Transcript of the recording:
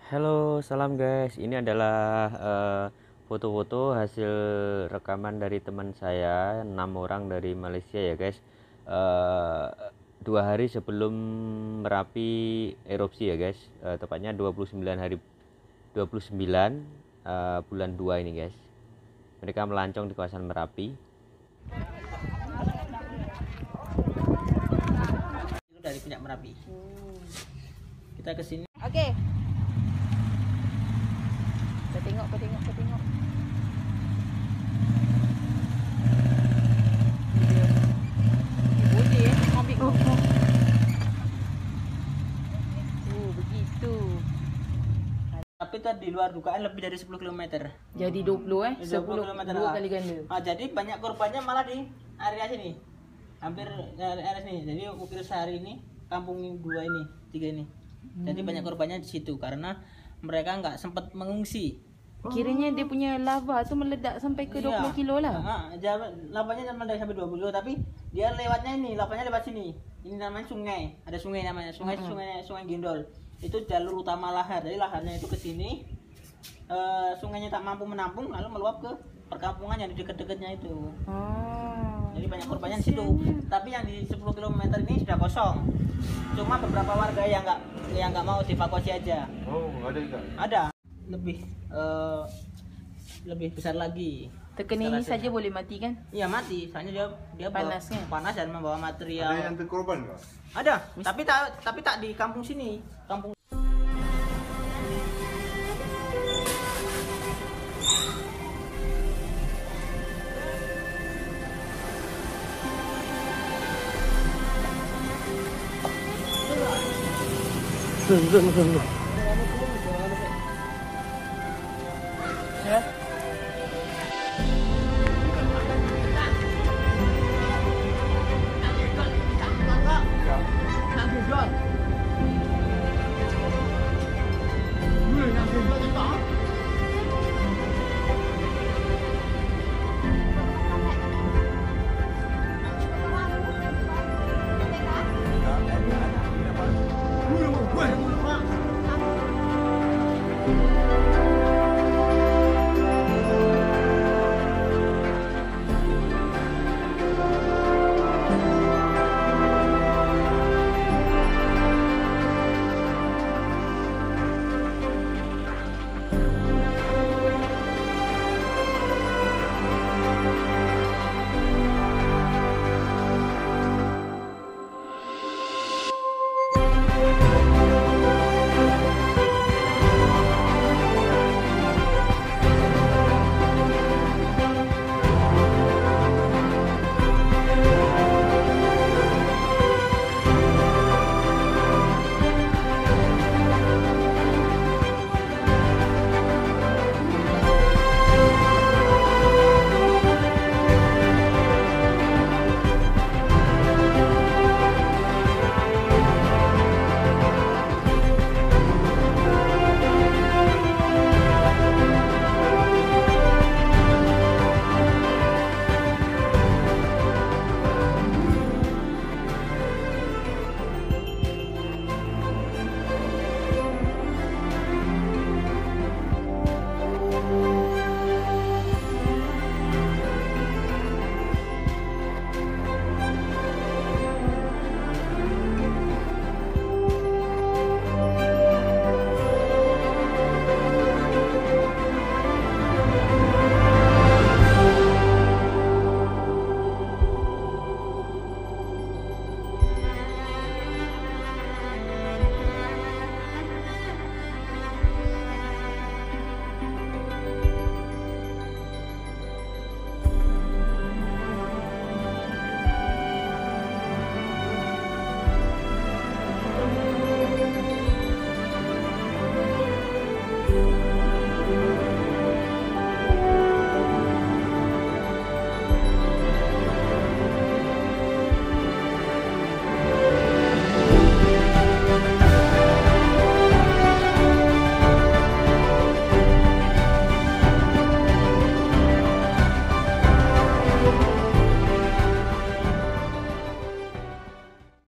Halo, salam guys. Ini adalah foto-foto hasil rekaman dari teman saya, 6 orang dari Malaysia ya guys. Eh, 2 hari sebelum Merapi erupsi ya guys. Tepatnya 29 bulan 2 ini guys. Mereka melancong di kawasan Merapi. Itu dari puncak Merapi. Kita ke sini. Okey. Kau tengok. Boleh ambil. Begitu. Tapi tadi di luar dugaan lebih dari 10 km. Jadi 20 10 10 kilometer. 2 kali ganda. Jadi banyak korbannya malah di area sini. Hampir area sini. Jadi ukir sehari ini kampung 2 ini, 3 ini. Jadi banyak korbannya di situ karena mereka nggak sempat mengungsi. Kiranya dia punya lava tu meledak sampai ke 20 kilo lah. Lavanya meledak sampai 20 kilo, tapi dia lewatnya ini, lavanya lewat sini. Ini namanya sungai. Ada sungai namanya, sungai Gendol. Itu jalur utama lahar. Jadi laharnya itu ke sini. Sungainya tak mampu menampung lalu meluap ke perkampungan yang di dekat-dekatnya itu. Jadi banyak korbannya di situ. Tapi yang di 10 km ini sudah kosong. Cuma beberapa warga yang nggak mau dievakuasi aja. Oh, ada juga. Ada lebih besar lagi. Terkena ini saja boleh mati kan? Iya mati, soalnya dia Panasnya. panas dan membawa material. Ada yang terkorban nggak? Ada, tapi tak di kampung sini, kampung. Ya.